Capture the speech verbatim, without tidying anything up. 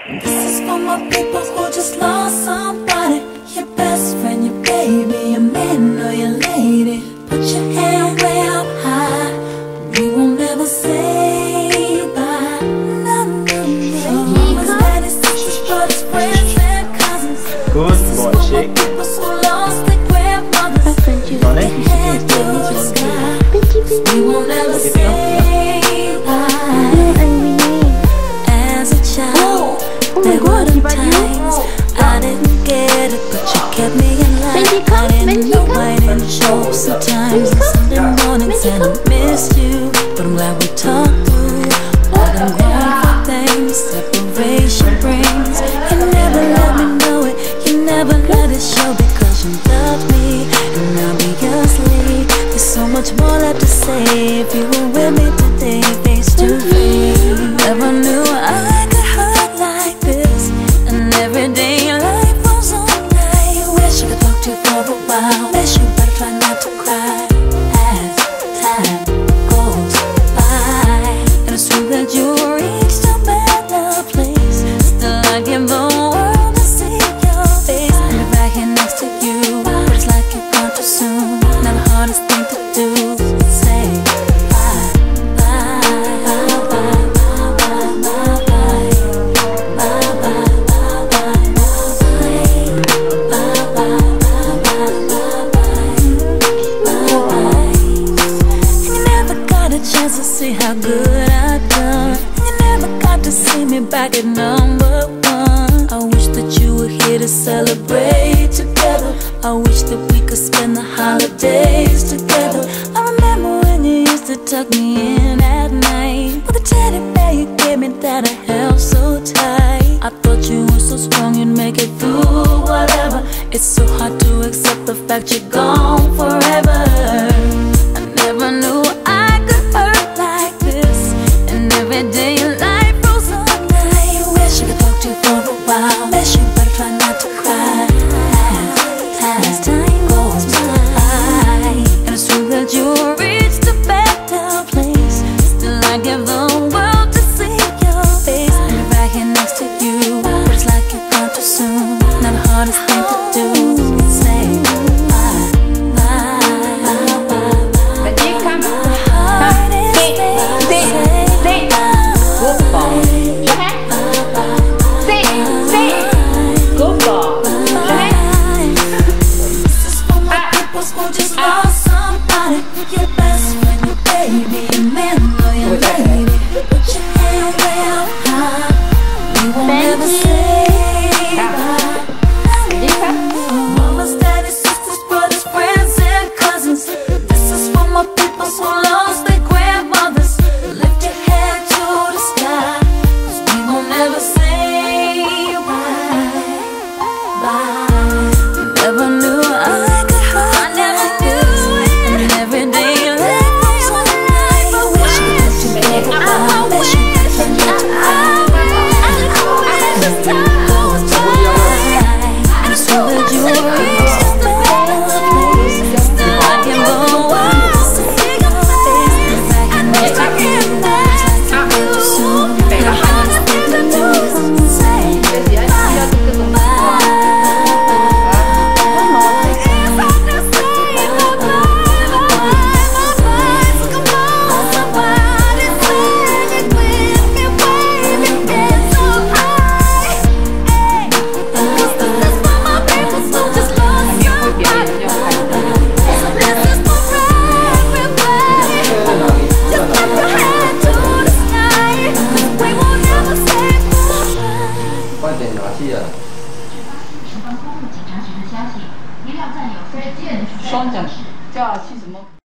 This is for my people who just lost somebody. Your best friend, your baby, your man or your lady. Put your hand way up high. We won't ever say bye. No, no, no. Mama's, daddy's, sisters, brothers, friends and cousins. Good boy, shake. People who lost their grandmothers. Lift your hand to the sky. We won't ever say bye. As a child, there were the times I didn't get it, but you kept me alive. I didn't know, I didn't show. Sometimes on Sunday mornings and I missed you, but I'm glad we talked through all them grown things separation brings. You never let me know it, you never let it show, because you love me and obviously there's so much more left to say. If you were with me today, face to face, never knew I could hurt like this. And every day life goes on. I wish I could talk to you for a while. Wish you better try not to cry as time goes by. And it's true that you reached a better place. Still I give the world to see your face. And be right here next to you, but it's like you're gone too soon. Now the hardest thing to do is say bye, bye, bye, bye, bye, bye, bye, bye, bye, bye, chance to see how good I've done. You never got to see me back at number one. I wish that you were here to celebrate together. I wish that we could spend the holidays together. I remember when you used to tuck me in at night with a teddy bear you gave me that I held so tight. I thought you were so strong you'd make it through whatever. It's so hard to accept the fact you're gone forever. I never knew I could hurt like this. And every day your life goes on. I wish I could talk to you for a while. Wish you better try not to cry as time goes by. And it's true that you reached a better place. Still I give the world to see your face. And be right here next to you, but it's like you're gone too soon. Now the hardest thing to do is say bye, bye, bye, bye. Who just lost somebody. Your best friend, your baby, your man or your lady. Put your hand way up high. We won't ever say bye. Mama's, daddy's, sisters, brothers, friends and cousins. This is for my people who lost their grandmothers. Lift your head to the sky, 'cause we won't ever say bye, bye. Never knew I could hurt. 双桨叫去什么？